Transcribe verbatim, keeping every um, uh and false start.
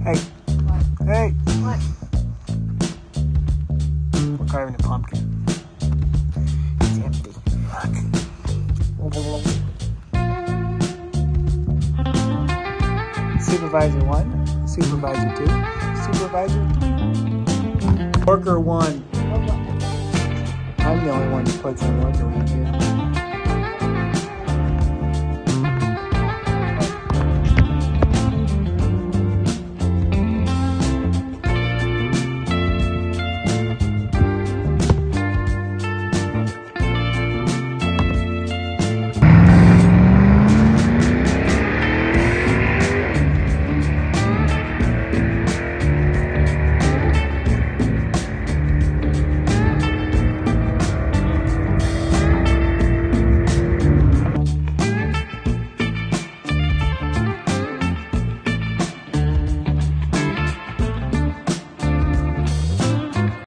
Hey. What? Hey. What? We're carving a pumpkin. It's empty. Fuck. Supervisor one. Supervisor two. Supervisor. Worker one. I'm the only one who puts in work around here.